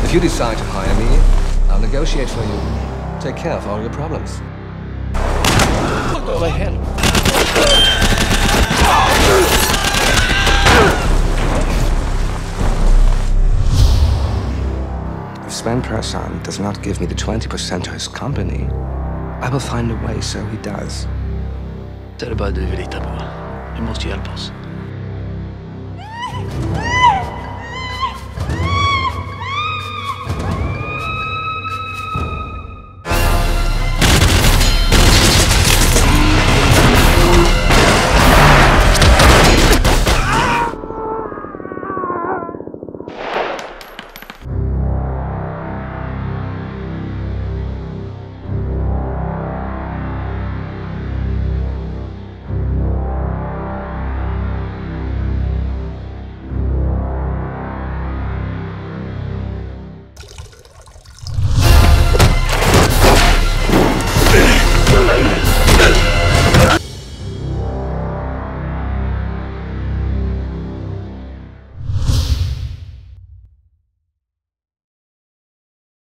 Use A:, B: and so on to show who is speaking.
A: If you decide to hire me, I'll negotiate for you. Take care of all your problems. Go ahead. If Sven Persson does not give me the 20% of his company, I will find a way so he does.
B: Det är bara du vi litar på. Du måste hjälpa oss.